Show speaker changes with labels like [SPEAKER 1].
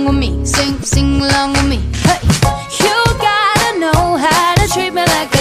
[SPEAKER 1] along with me, sing along with me. Hey, you gotta know how to treat me like